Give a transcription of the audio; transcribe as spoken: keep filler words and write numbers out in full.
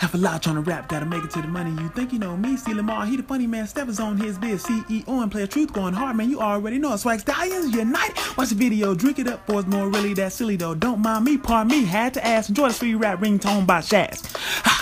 Half a lot trying to rap, gotta make it to the money. You think you know me, see Lamar, he the funny man, Steppers on his biz, C E O and Player Truth going hard, man, you already know it. sHaSkZt0Nes unite, watch the video, drink it up, for it's more really that silly though. Don't mind me, pardon me, had to ask, enjoy this free rap ringtone by sHaSkZt.